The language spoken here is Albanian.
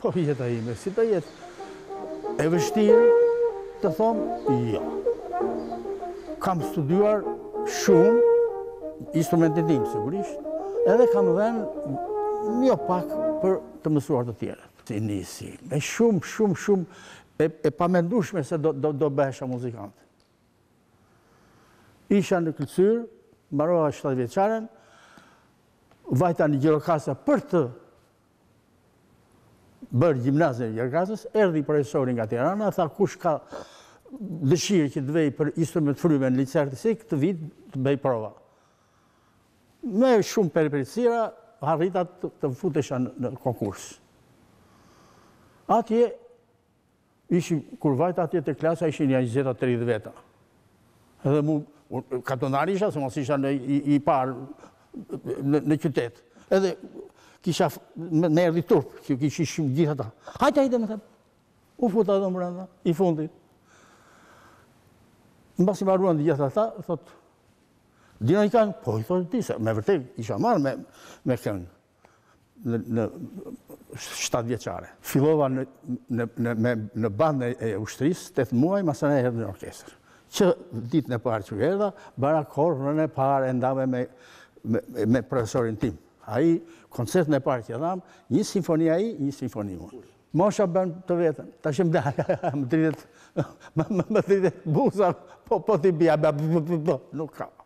Po jeta ime, si të jetë? E vështirë të thomë, jo. Kam studiuar shumë, instrumentin tim, sigurisht, edhe kam dhenë jo pak për të mësuar të tjerët. Si nisi, me shumë, e pamendushme se do bëhesha muzikant. Isha në Kërcyrë, mbarova 7 vjeçaren, vajta një Gjirokastra për të bërë gjimnazin e Gjirokasës, erdhi profesori nga Tirana, tha kush ka dëshirë që të vej për instrument fryme në liceu artistik, të vit të bëj prova. Me shumë peripetësira, arrita të futesha në konkurs. Atje, kur vajta atje të klasa, ishin ja 20-30 veta. Edhe mu, katonari isha, se mos isha i parë në qytet. Edhe kisha me erdi turp, që kishin gjitha ta. Hajde, me thëmë. U futa dhe më brenda, i fundit. Në basi marruan dhe gjitha ta, thot, dina i kanë, po i thot ti, se me vërtet isha marrë me këngë në 7 vjeçare. Fillova në bandë e ushtrisë, 8 muaj, masën e herë në orkestër. Që ditën e parë që erdha, bara korrën e parë e ndave me profesorin tim. Ai, koncertën e parë që dham, një simfoni ai, një simfoni unë. Mosha bën të vetën, ta shem da, më 30 buza, po t'i bia, nuk ka.